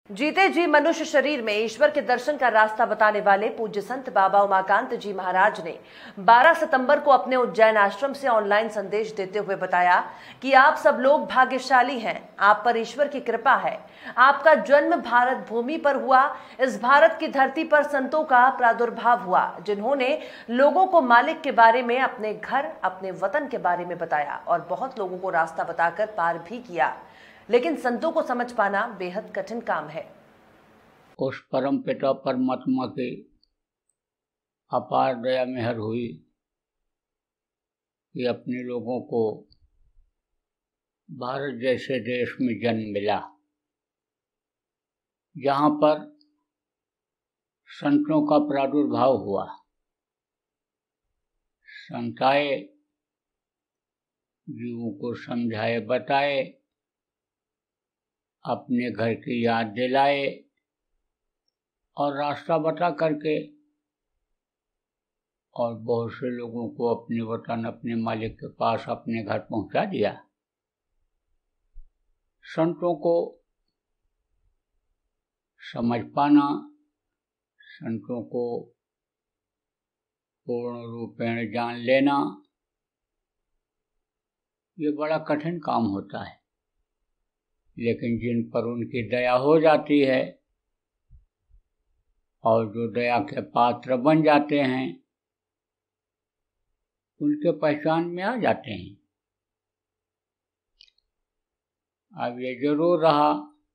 जीते जी मनुष्य शरीर में ईश्वर के दर्शन का रास्ता बताने वाले पूज्य संत बाबा उमाकांत जी महाराज ने 12 सितंबर को अपने उज्जैन आश्रम से ऑनलाइन संदेश देते हुए बताया कि आप सब लोग भाग्यशाली हैं, आप पर ईश्वर की कृपा है। आपका जन्म भारत भूमि पर हुआ। इस भारत की धरती पर संतों का प्रादुर्भाव हुआ, जिन्होंने लोगों को मालिक के बारे में, अपने घर, अपने वतन के बारे में बताया और बहुत लोगों को रास्ता बताकर पार भी किया। लेकिन संतों को समझ पाना बेहद कठिन काम है। उस परम पिता परमात्मा की अपार दया मेहर हुई कि अपने लोगों को भारत जैसे देश में जन्म मिला, जहाँ पर संतों का प्रादुर्भाव हुआ। संत आए, जीवों को समझाए, बताए, अपने घर की याद दिलाए और रास्ता बता करके और बहुत से लोगों को अपने वतन, अपने मालिक के पास, अपने घर पहुंचा दिया। संतों को समझ पाना, संतों को पूर्ण रूपेण जान लेना, ये बड़ा कठिन काम होता है। लेकिन जिन पर उनकी दया हो जाती है और जो दया के पात्र बन जाते हैं, उनके पहचान में आ जाते हैं। अब ये जरूर रहा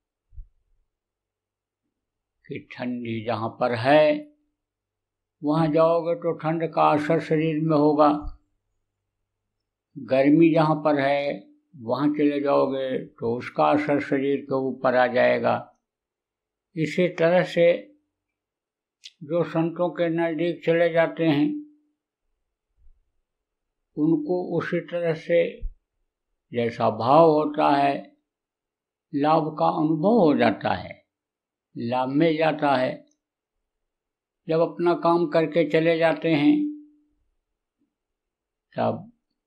कि ठंडी जहाँ पर है वहाँ जाओगे तो ठंड का असर शरीर में होगा। गर्मी जहाँ पर है वहाँ चले जाओगे तो उसका असर शरीर के ऊपर आ जाएगा। इसी तरह से जो संतों के नज़दीक चले जाते हैं, उनको उसी तरह से जैसा भाव होता है, लाभ का अनुभव हो जाता है, लाभ मिल जाता है। जब अपना काम करके चले जाते हैं तब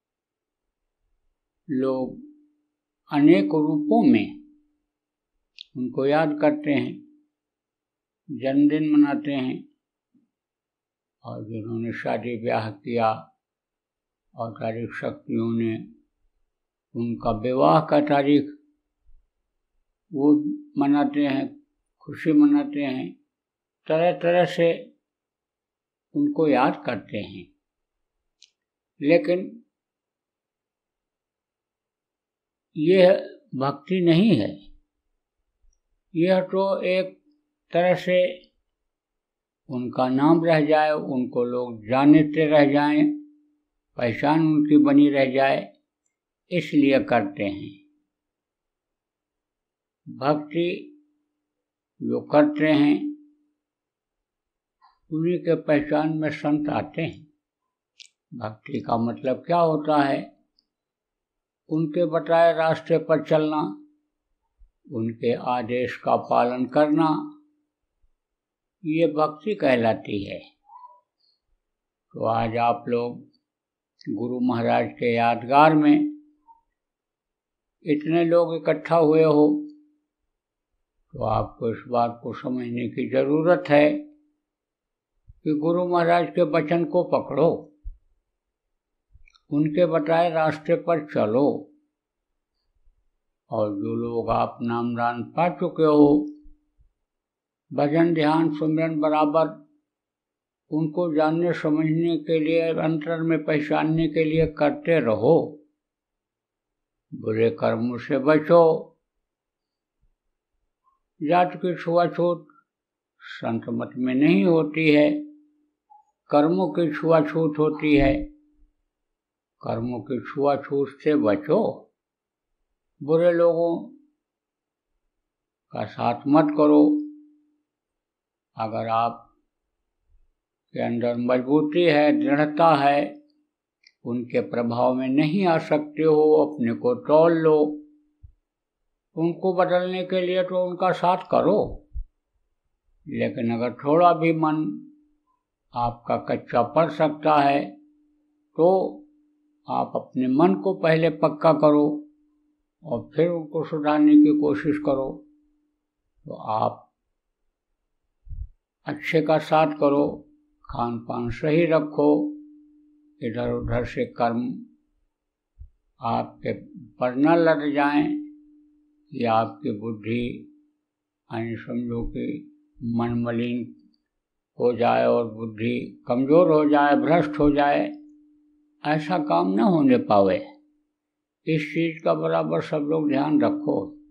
लोग अनेक रूपों में उनको याद करते हैं, जन्मदिन मनाते हैं, और जिन्होंने शादी ब्याह किया और तारीख शक्तियों ने उनका विवाह का तारीख वो मनाते हैं, खुशी मनाते हैं, तरह तरह से उनको याद करते हैं। लेकिन यह भक्ति नहीं है। यह तो एक तरह से उनका नाम रह जाए, उनको लोग जानते रह जाएं, पहचान उनकी बनी रह जाए, इसलिए करते हैं। भक्ति जो करते हैं उन्हीं के पहचान में संत आते हैं। भक्ति का मतलब क्या होता है? उनके बताए रास्ते पर चलना, उनके आदेश का पालन करना, ये भक्ति कहलाती है। तो आज आप लोग गुरु महाराज के यादगार में इतने लोग इकट्ठा हुए हो, तो आपको इस बात को समझने की जरूरत है कि गुरु महाराज के वचन को पकड़ो, उनके बताए रास्ते पर चलो। और जो लोग आप नाम दान पा चुके हो, भजन ध्यान सुमिरन बराबर उनको जानने समझने के लिए, अंतर में पहचानने के लिए करते रहो। बुरे कर्मों से बचो। जात की छुआछूत संत मत में नहीं होती है, कर्मों की छुआछूत होती है। कर्मों की छुआछूत से बचो। बुरे लोगों का साथ मत करो। अगर आप के अंदर मजबूती है, दृढ़ता है, उनके प्रभाव में नहीं आ सकते हो, अपने को तोल लो। उनको बदलने के लिए तो उनका साथ करो। लेकिन अगर थोड़ा भी मन आपका कच्चा पड़ सकता है तो आप अपने मन को पहले पक्का करो और फिर उनको सुधारने की कोशिश करो। तो आप अच्छे का साथ करो, खान पान सही रखो, इधर उधर से कर्म आपके पर न लग जाएं या आपकी बुद्धि समझो कि मन मलिन हो जाए और बुद्धि कमज़ोर हो जाए, भ्रष्ट हो जाए, ऐसा काम न होने पावे। इस चीज़ का बराबर सब लोग ध्यान रखो।